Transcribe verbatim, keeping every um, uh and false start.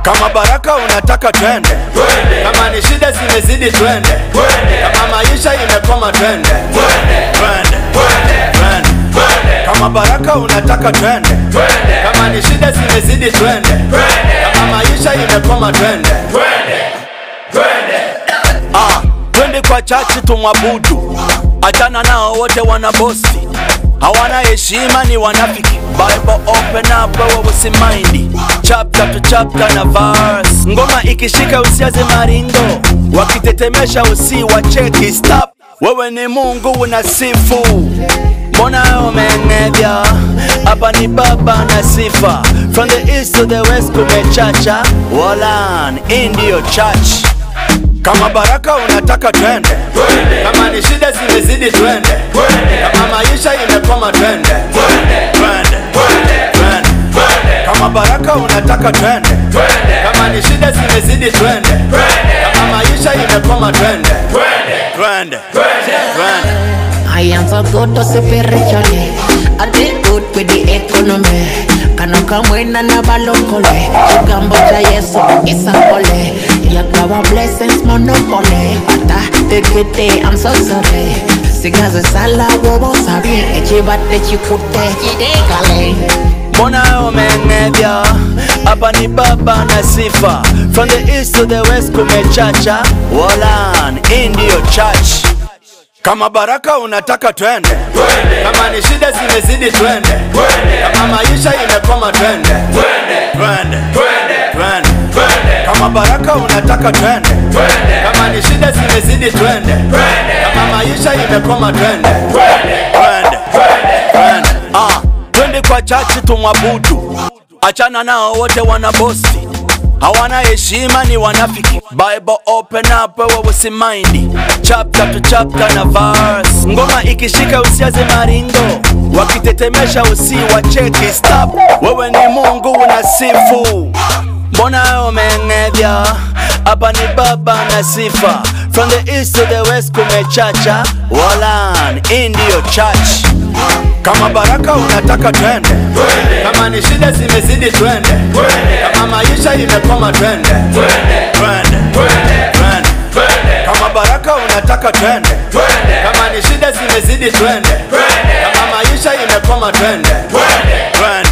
Kama baraka unataka twende, kama ni shida zimezidi twende, kama maisha imekoma twende, kama baraka unataka twende, kama ni shida zimezidi twende, kama maisha imekoma twende. Ah, twende kwa chachi tumwabudu, achana nao wote wana bosi, hawana heshima ni wanafiki. Bible open up wewe usimaindi, chapter to chapter na verse. Ngoma ikishika usiaze maringo, wakitetemesha usiwacheki stop. Wewe ni Mungu unasifu, mbona umenevya? Hapa ni baba na sifa. From the east to the west kumechacha, Wolan Indio Church. Kama baraka unataka twende, kama ni shida zimezidi twende, kama maisha imekoma twende, kama baraka unataka twende, kama ni shida zimezidi twende, kama maisha imekoma twende, twende, twende. I am so good to spiritually, I did good with the economy. Kana kamwena na balokole, Ugamboja yeso isa ole. Yakawa blessings monopoly, ata tekete I'm so sorry. Sigaze sala wobo sabi, echibate chikute jidekale. Mbona umenevya? Hapa ni baba na sifa. From the east to the west kumechacha, Wolan Indio Church. Kama baraka unataka twende, kama ni shida zimezidi twende, kama maisha imekoma twende, kama baraka unataka twende, kama ni shida zimezidi twende, kama maisha imekoma twende, ah, twende kwa chachi tumwabudu, achana nao wote wana bosi, hawana heshima ni wanafiki. Bible open up wewe usimaindi, chapter to chapter na verse. Ngoma ikishika usiaze maringo, wakitetemesha usiwacheki stop. Wewe ni Mungu unasifu, mbona umenevya? Hapa ni baba na sifa. From the east to the west kumechacha, Wolan Indio Church. Kama baraka unataka twende, kama ni shida zimezidi twende, kama maisha imekoma twende, kama baraka unataka twende, kama ni shida zimezidi twende, kama maisha imekoma twende.